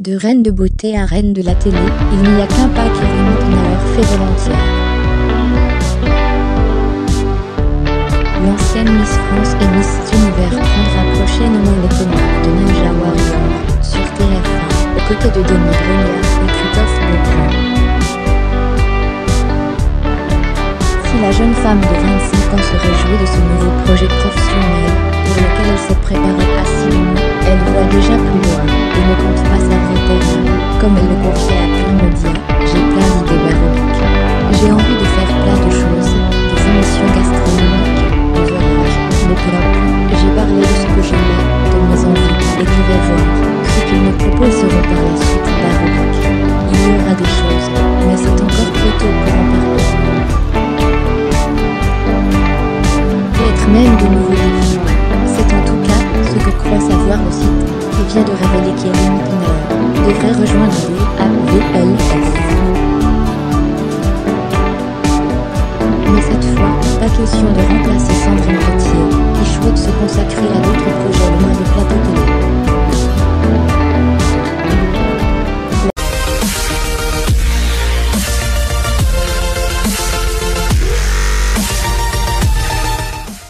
De reine de beauté à reine de la télé, il n'y a qu'un pas qu'Erin Pinner fait volontiers. L'ancienne Miss France et Miss Univers prendra prochainement les commandes de Ninja Warrior sur TF1, aux côtés de Denis Brogniart et Christophe Beaugrand. Si la jeune femme de 25 ans se réjouit de ce nouveau projet professionnel, pour lequel elle s'est préparée assidûment, elle voit déjà plus loin, et ne compte pas s'arrêter là. Comme elle le confiait à Primedia, j'ai plein d'idées baroques. J'ai envie de faire plein de choses, des émissions gastronomiques, des voyages, des blogs. J'ai parlé de ce que j'aimais, de mes envies, et tu vas voir, ce qu'ils me proposeront par la suite baroque. Il y aura des choses, mais c'est encore trop tôt pour en parler. Peut-être même de nouveaux défis. C'est en tout cas ce que croit savoir le site, qui vient de révéler qu'Erin Pinner devrait rejoindre DAVLS. Mais cette fois, pas question de remplacer Sandrine